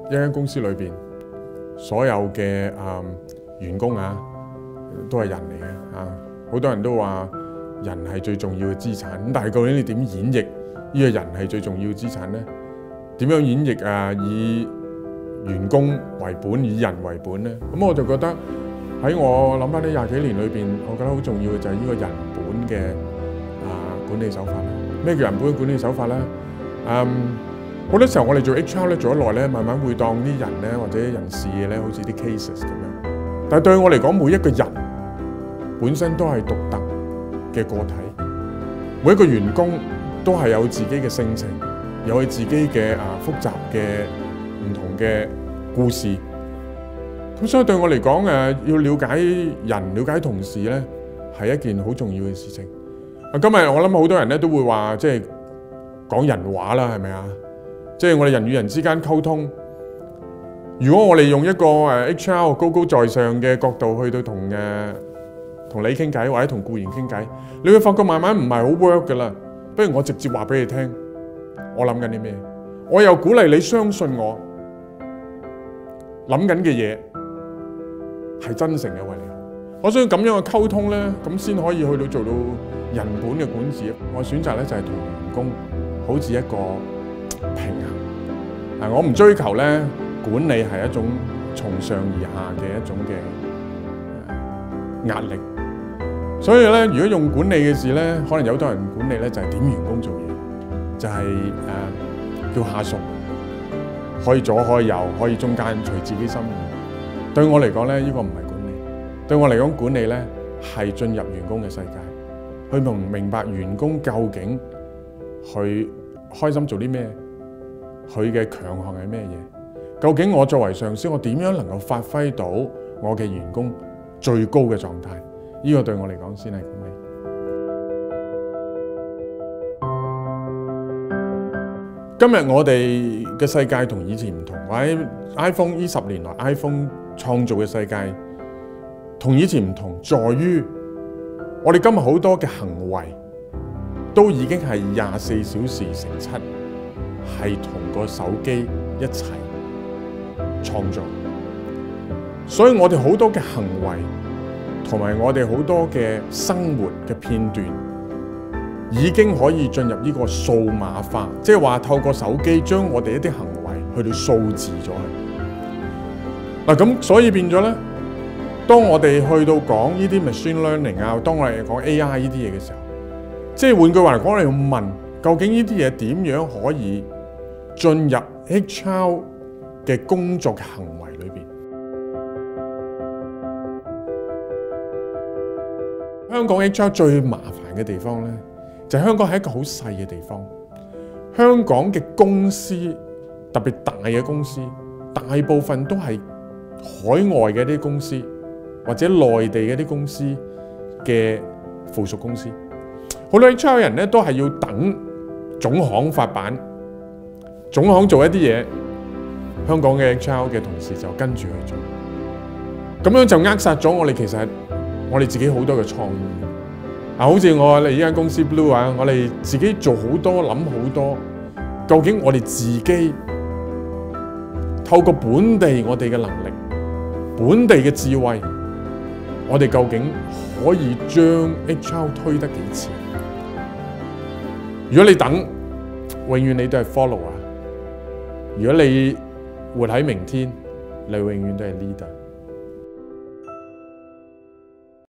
一間公司裏邊所有嘅員工啊，都係人嚟嘅啊！好多人都話人係最重要嘅資產，咁但係究竟你點演繹呢個人係最重要嘅資產呢？點樣演繹啊？以員工為本，以人為本呢？咁我就覺得喺我諗翻呢20幾年裏邊，我覺得好重要嘅就係呢個人本嘅管理手法啦。咩叫人本嘅管理手法咧？好多時候我哋做 HR 咧做得耐咧，慢慢會當啲人咧或者人事嘅咧，好似啲 cases 咁樣。但係對我嚟講，每一個人本身都係獨特嘅個體，每一個員工都係有自己嘅性情，有佢自己嘅複雜嘅唔同嘅故事。咁所以對我嚟講，要了解人、了解同事咧，係一件好重要嘅事情。今日我諗好多人咧都會話，即係講人話啦，係咪啊？即係我哋人與人之間溝通。如果我哋用一個HR 高高在上嘅角度去到同你傾偈，或者同僱員傾偈，你會發覺慢慢唔係好 work 噶啦。不如我直接話俾你聽，我諗緊啲咩？我又鼓勵你相信我諗緊嘅嘢係真誠嘅為你好。我相信咁樣嘅溝通咧，咁先可以去到做到人本嘅管治。我選擇咧就係同員工好似一個平衡。我唔追求咧管理係一種從上而下嘅一種嘅壓力。所以咧，如果用管理嘅字咧，可能有好多人管理咧就係點員工做嘢，就係叫下屬可以左可以右，可以中間隨自己心意。對我嚟講咧，呢個唔係管理。對我嚟講，管理咧係進入員工嘅世界，去明白員工究竟佢開心做啲咩，佢嘅強項係咩嘢。究竟我作為上司，我點樣能夠發揮到我嘅員工最高嘅狀態？呢個對我嚟講先係管理。今日我哋嘅世界同以前唔同，或者 iPhone 呢10年來 iPhone 創造嘅世界同以前唔同，在於我哋今日好多嘅行為都已經係24小時乘7，係同個手機一齊創造。所以我哋好多嘅行為同埋我哋好多嘅生活嘅片段，已經可以進入呢個數碼化，即係話透過手機將我哋一啲行為去到數字咗佢。咁所以變咗咧，當我哋去到講呢啲 machine learning 啊，當我哋講 AI 呢啲嘢嘅時候，即係換句話嚟講，我哋要問究竟呢啲嘢點樣可以進入 HR 嘅工作嘅行為裏邊？香港 HR 最麻煩嘅地方咧，就係香港係一個好細嘅地方。香港嘅公司，特別大嘅公司，大部分都係海外嘅啲公司，或者內地嘅啲公司嘅附屬公司。好多 HR 人咧都係要等總行發版，總行做一啲嘢，香港嘅 HR 嘅同事就跟住去做，咁樣就扼殺咗我哋其實我哋自己好多嘅創意。好似我哋呢間公司 Blue 啊，我哋自己做好多諗好多，究竟我哋自己透過本地我哋嘅能力、本地嘅智慧，我哋究竟可以將 HR 推得幾前？如果你等，永遠你都係 follower；如果你活喺明天，你永遠都係 leader。